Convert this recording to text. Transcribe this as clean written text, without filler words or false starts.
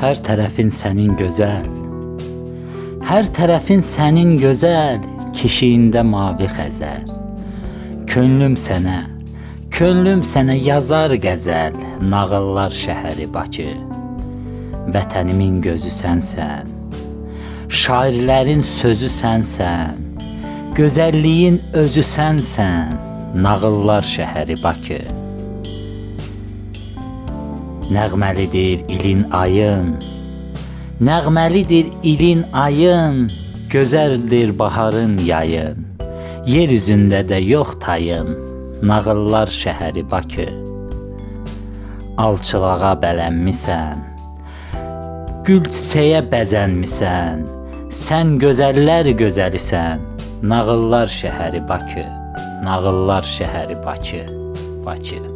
Hər tərəfin sənin gözəl, hər tərəfin sənin gözəl, kişiyində mavi xəzər. Könlüm sənə yazar qəzəl, nağıllar şəhəri Bakı. Vətənimin gözü sənsən, şairlərin sözü sənsən, gözəlliyin özü sənsən, nağıllar şəhəri Bakı. Nəğməlidir ilin ayın, nəğməlidir ilin ayın, gözəldir baharın yayın, yer üzündə də yox tayın, nağıllar şəhəri Bakı. Alçılağa bələnmisən, gül çiçəyə bəzənmisən, sən gözəllər gözəlisən, nağıllar şəhəri Bakı, nağıllar şəhəri Bakı, Bakı.